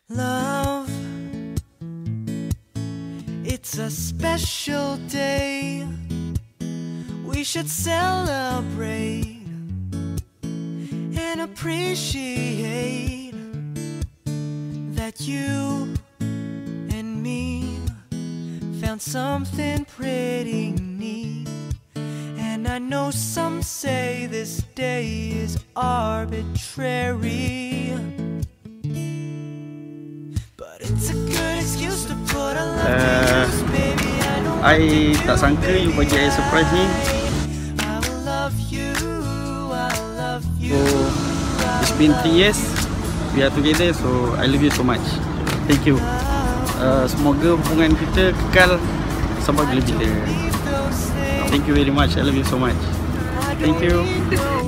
Love, it's a special day. We should celebrate and appreciate that you and me found something pretty neat. And I know some say this day is arbitrary, but it's a good excuse to put a love to use, baby. I tak sangka you bagi I surprise ni. I will love you, I love you. So it's been 3 years we are together, so I love you so much. Thank you. Semoga hubungan kita kekal sampai bila-bila. Thank you very much. I love you so much. Thank you.